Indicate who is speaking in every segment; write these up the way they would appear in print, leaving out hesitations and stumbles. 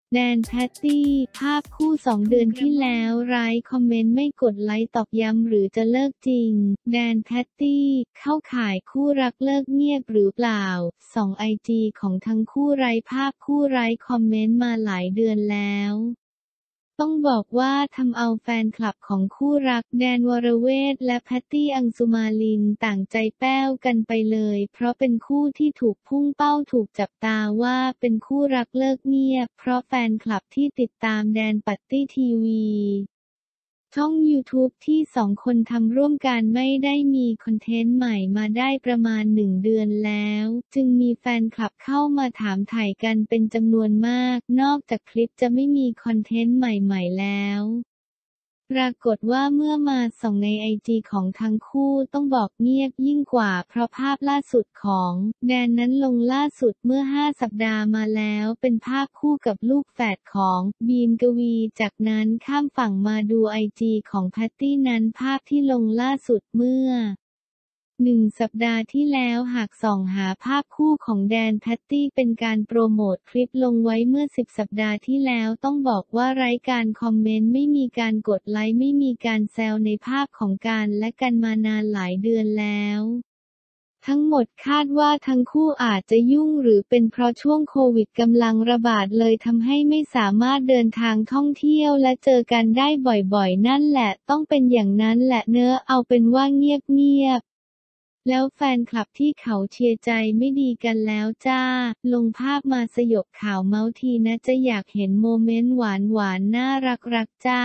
Speaker 1: แดนแพตตี้ภาพคู่2 เดือนที่แล้วไร้คอมเมนต์ไม่กดไลค์ตอกย้ำหรือจะเลิกจริงแดนแพตตี้เข้าข่ายคู่รักเลิกเงียบหรือเปล่าส่องไอจีของทั้งคู่ไร้ภาพคู่ไร้คอมเมนต์มาหลายเดือนแล้วต้องบอกว่าทำเอาแฟนคลับของคู่รักแดนวรเวทและแพตตี้อังสุมาลินต่างใจแป้วกันไปเลยเพราะเป็นคู่ที่ถูกพุ่งเป้าถูกจับตาว่าเป็นคู่รักเลิกเงียบเพราะแฟนคลับที่ติดตามแดนปาร์ตี้ทีวีช่อง YouTube ที่2 คนทำร่วมกันไม่ได้มีคอนเทนต์ใหม่มาได้ประมาณ1 เดือนแล้วจึงมีแฟนคลับเข้ามาถามถ่ายกันเป็นจำนวนมากนอกจากคลิปจะไม่มีคอนเทนต์ใหม่ๆแล้วปรากฏว่าเมื่อมาส่องในไอจีของทั้งคู่ต้องบอกเงียบยิ่งกว่าเพราะภาพล่าสุดของแดนนั้นลงล่าสุดเมื่อ5 สัปดาห์มาแล้วเป็นภาพคู่กับลูกแฝดของบีมกวีจากนั้นข้ามฝั่งมาดูไอจีของแพตตี้นั้นภาพที่ลงล่าสุดเมื่อ1 สัปดาห์ที่แล้วหากส่องหาภาพคู่ของแดนแพตตี้เป็นการโปรโมทคลิปลงไว้เมื่อ10 สัปดาห์ที่แล้วต้องบอกว่าไร้การคอมเมนต์ไม่มีการกดไลค์ไม่มีการแซวในภาพของกันและกันมานานหลายเดือนแล้วทั้งหมดคาดว่าทั้งคู่อาจจะยุ่งหรือเป็นเพราะช่วงโควิดกำลังระบาดเลยทำให้ไม่สามารถเดินทางท่องเที่ยวและเจอกันได้บ่อยๆนั่นแหละต้องเป็นอย่างนั้นแหละเนอะเอาเป็นว่าเงียบแล้วแฟนคลับที่เขาเชียร์ใจไม่ดีกันแล้วจ้าลงภาพมาสยบข่าวเมาส์ทีนะจะอยากเห็นโมเมนต์หวานๆน่ารักๆจ้า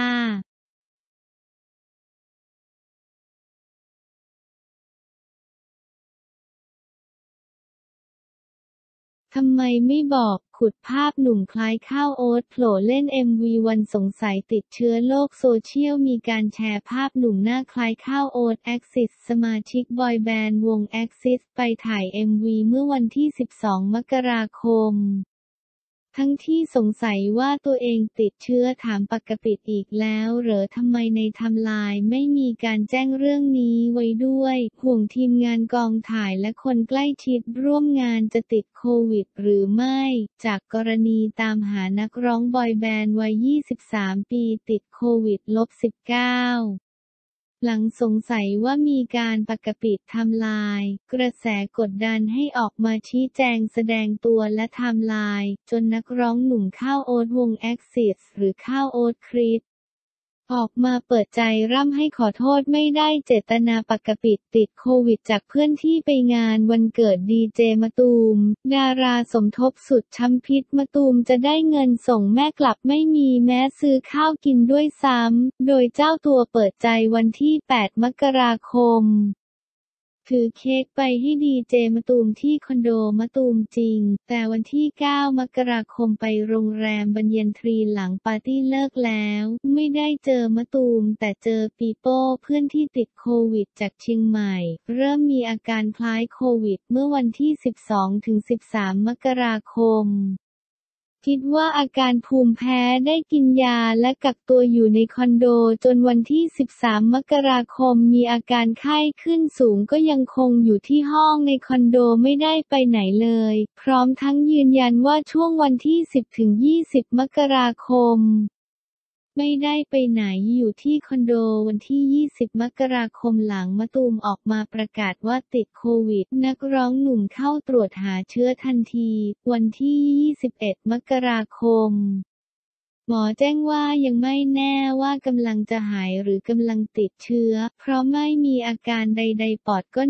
Speaker 1: ทำไมไม่บอกขุดภาพหนุ่มคล้ายข้าวโอ๊ตโผล่เล่น MV วันสงสัยติดเชื้อโลกโซเชียลมีการแชร์ภาพหนุ่มหน้าคล้ายข้าวโอ๊ต Axis สมาชิกบอยแบนด์วง Axis ไปถ่าย MV เมื่อวันที่ 12 มกราคมทั้งที่สงสัยว่าตัวเองติดเชื้อถามปกติอีกแล้วเหรอทำไมในไทม์ไลน์ไม่มีการแจ้งเรื่องนี้ไว้ด้วยห่วงทีมงานกองถ่ายและคนใกล้ชิดร่วมงานจะติดโควิดหรือไม่จากกรณีตามหานักร้องบอยแบนด์วัย 23 ปีติดโควิด-19หลังสงสัยว่ามีการปกปิดไทม์ไลน์กระแสกดดันให้ออกมาชี้แจงแสดงตัวและไทม์ไลน์จนนักร้องหนุ่มข้าวโอ๊ตวง Axis หรือข้าวโอ๊ตคริสออกมาเปิดใจร่ำให้ขอโทษไม่ได้เจตนาปกปิดติดโควิดจากเพื่อนที่ไปงานวันเกิดดีเจมะตูมดาราสมทบสุดช้ำพิษมะตูมจะได้เงินส่งแม่กลับไม่มีแม้ซื้อข้าวกินด้วยซ้ำโดยเจ้าตัวเปิดใจวันที่ 8 มกราคมถือเค้กไปให้ดีเจมะตูมที่คอนโดมะตูมจริงแต่วันที่ 9 มกราคมไปโรงแรมบรรเย็นทรีหลังปาร์ตี้เลิกแล้วไม่ได้เจอมะตูมแต่เจอปีโป้เพื่อนที่ติดโควิดจากเชียงใหม่เริ่มมีอาการคล้ายโควิดเมื่อวันที่ 12-13 มกราคมคิดว่าอาการภูมิแพ้ได้กินยาและกักตัวอยู่ในคอนโดจนวันที่ 13 มกราคมมีอาการไข้ขึ้นสูงก็ยังคงอยู่ที่ห้องในคอนโดไม่ได้ไปไหนเลยพร้อมทั้งยืนยันว่าช่วงวันที่ 10-20 มกราคมไม่ได้ไปไหนอยู่ที่คอนโดวันที่ 20 มกราคมหลังมะตูมออกมาประกาศว่าติดโควิดนักร้องหนุ่มเข้าตรวจหาเชื้อทันทีวันที่ 21 มกราคมหมอแจ้งว่ายังไม่แน่ว่ากำลังจะหายหรือกำลังติดเชื้อเพราะไม่มีอาการใดๆปอดก็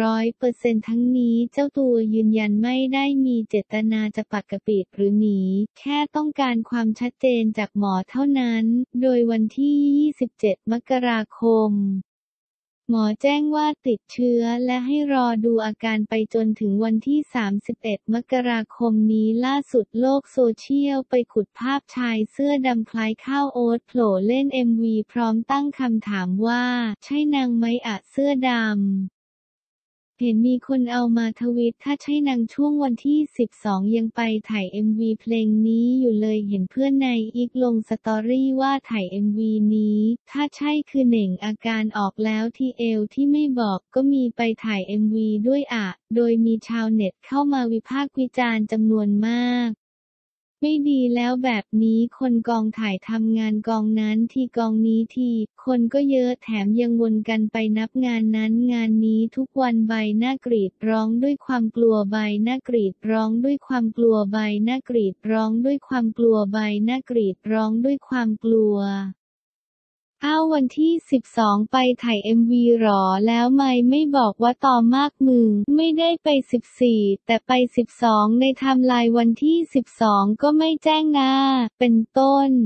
Speaker 1: 100% ทั้งนี้เจ้าตัวยืนยันไม่ได้มีเจตนาจะปกปิดหรือหนีแค่ต้องการความชัดเจนจากหมอเท่านั้นโดยวันที่ 27 มกราคมหมอแจ้งว่าติดเชื้อและให้รอดูอาการไปจนถึงวันที่ 31 มกราคมนี้ล่าสุดโลกโซเชียลไปขุดภาพชายเสื้อดำคล้ายข้าวโอ๊ตโผล่เล่น MV พร้อมตั้งคำถามว่าใช่นางไหมอะเสื้อดำเห็นมีคนเอามาทวิตถ้าใช่นางช่วงวันที่ 12 ยังไปถ่าย MV เพลงนี้อยู่เลยเห็นเพื่อนในอิกลงสตอรี่ว่าถ่าย MV นี้ถ้าใช่คือเหน่งอาการออกแล้วที่เอวที่ไม่บอกก็มีไปถ่าย MV ด้วยอะโดยมีชาวเน็ตเข้ามาวิพากษ์วิจารณ์จำนวนมากไม่ดีแล้วแบบนี้คนกองถ่ายทำงานกองนั้นทีกองนี้ทีคนก็เยอะแถมยังวนกันไปนับงานนั้นงานนี้ทุกวันใบหน้ากรีดร้องด้วยความกลัวใบหน้ากรีดร้องด้วยความกลัวใบหน้ากรีดร้องด้วยความกลัวใบหน้ากรีดร้องด้วยความกลัวอ้าววันที่12ไปถ่ายMVหรอแล้วไม่บอกว่าตอมากมึงไม่ได้ไป14แต่ไป12ในไทม์ไลน์วันที่12ก็ไม่แจ้งนะเป็นต้น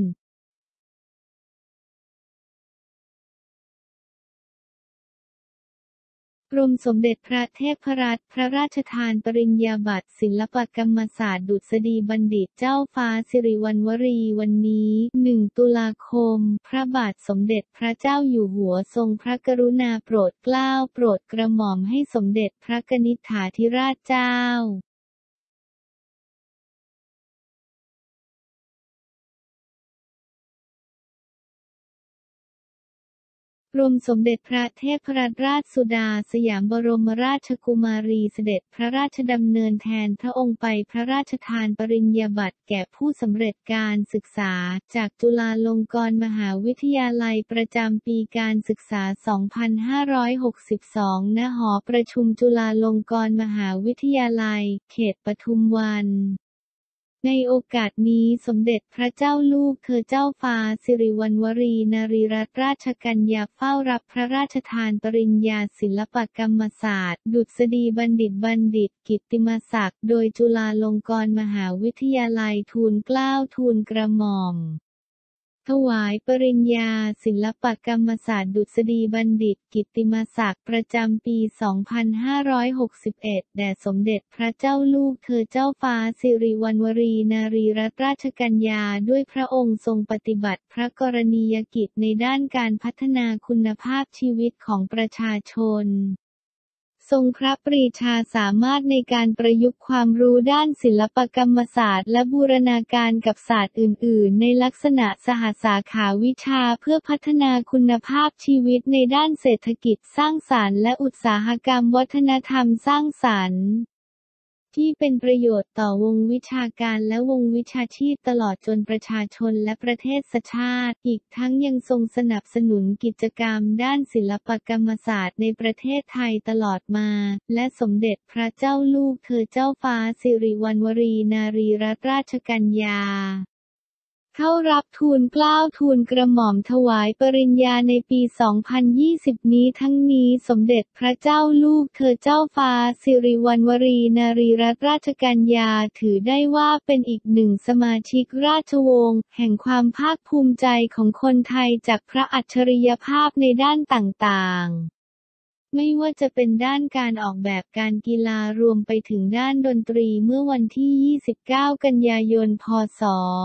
Speaker 1: กรมสมเด็จพระเทพรัตน์พระราชทานปริญญาบัตรศิลปกรรมศาสตร์ดุษฎีบัณฑิตเจ้าฟ้าสิริวัณวรีวันนี้1ตุลาคมพระบาทสมเด็จพระเจ้าอยู่หัวทรงพระกรุณาโปรดเกล้าโปรดกระหม่อมให้สมเด็จพระกนิษฐาธิราชเจ้า กรมสมเด็จพระเทพรัตนราชสุดาสยามบรมราชกุมารีเสด็จพระราชดำเนินแทนพระองค์ไปพระราชทานปริญญาบัตรแก่ผู้สำเร็จการศึกษาจากจุฬาลงกรณ์มหาวิทยาลัยประจำปีการศึกษา 2562 ณ หอประชุมจุฬาลงกรณ์มหาวิทยาลัย เขตปทุมวันในโอกาสนี้สมเด็จพระเจ้าลูกเธอเจ้าฟ้าสิริวัณวรีนารีรัตนราชกัญญาเฝ้ารับพระราชทานปริญญาศิลปกรรมศาสตร์ดุษฎีบัณฑิตบัณฑิตกิตติมศักดิ์โดยจุฬาลงกรณ์มหาวิทยาลัยทูลเกล้าทูลกระหม่อมถวายปริญญาศิลปกรรมศาสตร์ดุษฎีบัณฑิตกิตติมศักดิ์ประจำปี 2561 แด่สมเด็จพระเจ้าลูกเธอเจ้าฟ้าสิริวัณวรีนารีรัตนราชกัญญาด้วยพระองค์ทรงปฏิบัติพระกรณียกิจในด้านการพัฒนาคุณภาพชีวิตของประชาชนทรงพระปรีชาสามารถในการประยุกต์ความรู้ด้านศิลปกรรมศาสตร์และบูรณาการกับศาสตร์อื่น ๆ ในลักษณะสหสาขาวิชาเพื่อพัฒนาคุณภาพชีวิตในด้านเศรษฐกิจสร้างสรรค์และอุตสาหกรรมวัฒนธรรมสร้างสรรค์ที่เป็นประโยชน์ต่อวงวิชาการและวงวิชาชีพตลอดจนประชาชนและประเทศชาติอีกทั้งยังทรงสนับสนุนกิจกรรมด้านศิลปกรรมศาสตร์ในประเทศไทยตลอดมาและสมเด็จพระเจ้าลูกเธอเจ้าฟ้าสิริวัณวรีนารีรัตนราชกัญญาเข้ารับทูลเกล้าทูลกระหม่อมถวายปริญญาในปี 2020 นี้ทั้งนี้สมเด็จพระเจ้าลูกเธอเจ้าฟ้าสิริวัณวรีนารีรัตนราชกัญญาถือได้ว่าเป็นอีกหนึ่งสมาชิกราชวงศ์แห่งความภาคภูมิใจของคนไทยจากพระอัจฉริยภาพในด้านต่างๆไม่ว่าจะเป็นด้านการออกแบบการกีฬารวมไปถึงด้านดนตรีเมื่อวันที่ 29 กันยายน พ.ศ.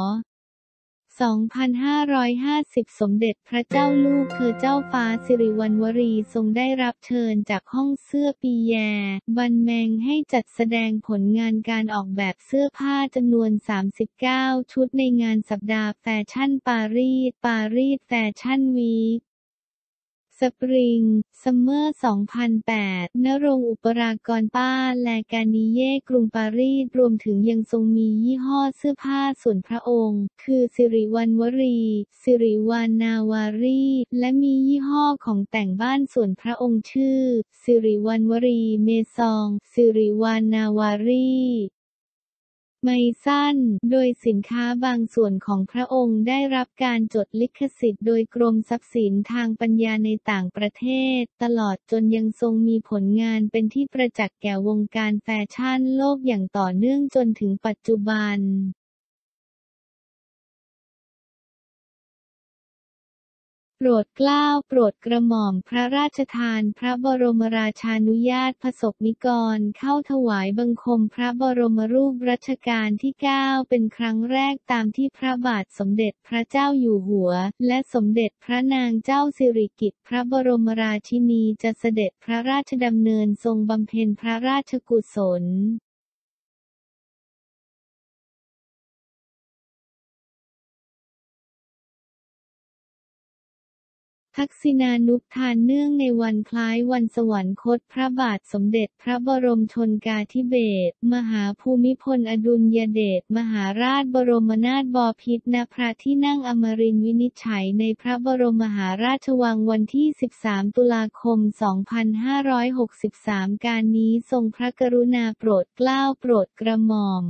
Speaker 1: 2550 สมเด็จพระเจ้าลูกเธอเจ้าฟ้าสิริวัณวรีทรงได้รับเชิญจากห้องเสื้อปีแยบันแมงให้จัดแสดงผลงานการออกแบบเสื้อผ้าจำนวน 39 ชุดในงานสัปดาห์แฟชั่นปารีสแฟชั่นวีคสปริง ซัมเมอร์ 2008 ณ โรงอุปรากรป้าแลกานิเย่กรุงปารีสรวมถึงยังทรงมียี่ห้อเสื้อผ้าส่วนพระองค์ คือสิริวัณวรี สิริวานนาวารี และมียี่ห้อของแต่งบ้านส่วนพระองค์ชื่อ สิริวัณวรี เมซอง สิริวานนาวารีไมซันโดยสินค้าบางส่วนของพระองค์ได้รับการจดลิขสิทธิ์โดยกรมทรัพย์สินทางปัญญาในต่างประเทศตลอดจนยังทรงมีผลงานเป็นที่ประจักษ์แก่วงการแฟชั่นโลกอย่างต่อเนื่องจนถึงปัจจุบันโปรดเกล้าโปรดกระหม่อมพระราชทานพระบรมราชานุญาตประสบนิกรเข้าถวายบังคมพระบรมรูปรัชกาลที่ 9 เป็นครั้งแรกตามที่พระบาทสมเด็จพระเจ้าอยู่หัวและสมเด็จพระนางเจ้าสิริกิติ์พระบรมราชินีจะเสด็จพระราชดำเนินทรงบำเพ็ญพระราชกุศลทักษิณานุปทานเนื่องในวันคล้ายวันสวรรคตพระบาทสมเด็จพระบรมชนกาธิเบศรมหาภูมิพลอดุลยเดชมหาราชบรมนาถบพิตรณพระที่นั่งอมรินทร์วินิจฉัยในพระบรมมหาราชวังวันที่ 13 ตุลาคม 2563 การนี้ทรงพระกรุณาโปรดเกล้าโปรดกระหม่อม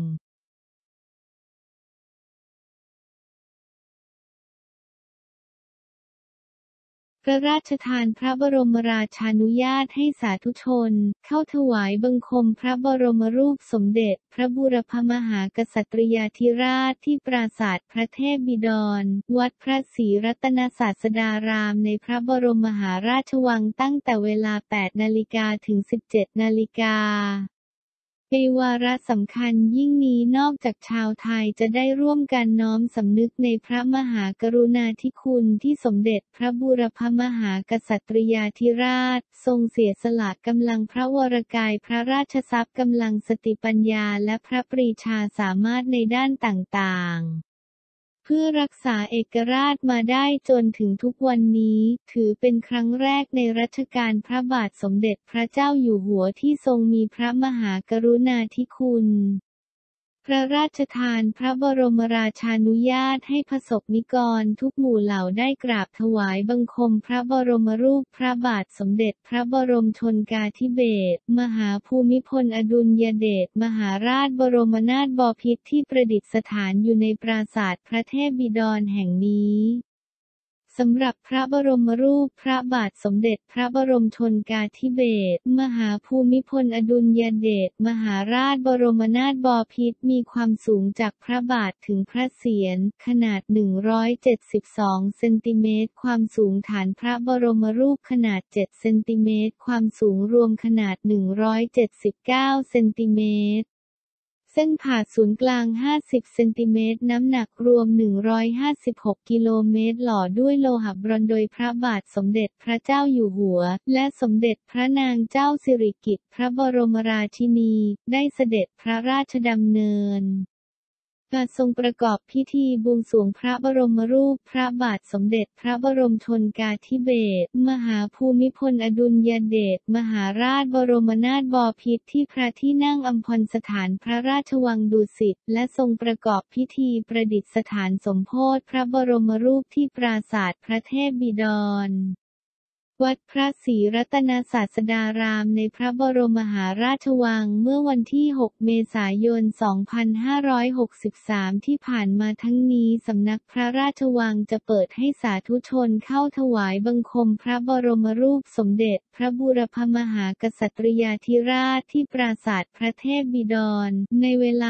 Speaker 1: พระราชทานพระบรมราชานุญาตให้สาธุชนเข้าถวายบังคมพระบรมรูปสมเด็จพระบูรพมหากษัตริยาธิราชที่ปราสาทพระเทพบิดรวัดพระศรีรัตนศาสดารามในพระบรมมหาราชวังตั้งแต่เวลา 8 นาฬิกาถึง 17 นาฬิกาในวาระสำคัญยิ่งนี้นอกจากชาวไทยจะได้ร่วมกันน้อมสำนึกในพระมหากรุณาธิคุณที่สมเด็จพระบูรพมหากษัตริยาธิราชทรงเสียสละกำลังพระวรกายพระราชทรัพย์กำลังสติปัญญาและพระปรีชาสามารถในด้านต่างๆเพื่อรักษาเอกราชมาได้จนถึงทุกวันนี้ถือเป็นครั้งแรกในรัชกาลพระบาทสมเด็จพระเจ้าอยู่หัวที่ทรงมีพระมหากรุณาธิคุณพระราชทานพระบรมราชานุญาตให้ประสบนิกรทุกหมู่เหล่าได้กราบถวายบังคมพระบรมรูปพระบาทสมเด็จพระบรมชนกาธิเบศรมหาภูมิพลอดุลยเดชมหาราชบรมนาถบพิตรที่ประดิษฐานอยู่ในปราสาทพระเทพบิดรแห่งนี้สำหรับพระบรมรูปพระบาทสมเด็จพระบรมชนกาธิเบศรมหาภูมิพลอดุลยเดชมหาราชบรมนาถบพิตรมีความสูงจากพระบาทถึงพระเศียรขนาด 172 เซนติเมตรความสูงฐานพระบรมรูปขนาด 7 เซนติเมตรความสูงรวมขนาด 179 เซนติเมตรเส้นผ่าศูนย์กลาง 50 เซนติเมตรน้ำหนักรวม 156 กิโลเมตรหล่อด้วยโลหะบรอนซ์โดยพระบาทสมเด็จพระเจ้าอยู่หัวและสมเด็จพระนางเจ้าสิริกิติ์พระบรมราชินีได้เสด็จพระราชดำเนินการทรงประกอบพิธีบวงสรวงพระบรมรูปพระบาทสมเด็จพระบรมชนกาธิเบศรมหาภูมิพลอดุลยเดชมหาราชบรมนาถบพิตรที่พระที่นั่งอัมพรสถานพระราชวังดุสิตและทรงประกอบพิธีประดิษฐานสมโภชพระบรมรูปที่ปราสาทพระเทพบิดรวัดพระศรีรัตนศาสดารามในพระบรมมหาราชวังเมื่อวันที่ 6 เมษายน 2563 ที่ผ่านมาทั้งนี้สำนักพระราชวังจะเปิดให้สาธุชนเข้าถวายบังคมพระบรมรูปสมเด็จพระบูรพมหากษัตริยาธิราชที่ปราสาทพระเทพบิดรในเวลา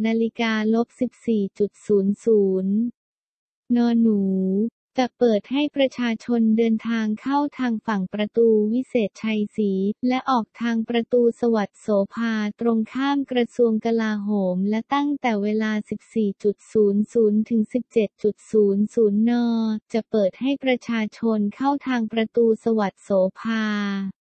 Speaker 1: 8:14.00 น.หนูจะเปิดให้ประชาชนเดินทางเข้าทางฝั่งประตูวิเศษชัยศรีและออกทางประตูสวัสดิ์โสภาตรงข้ามกระทรวงกลาโหมและตั้งแต่เวลา 14:00 ถึง 17:00 น.จะเปิดให้ประชาชนเข้าทางประตูสวัสดิ์โสภา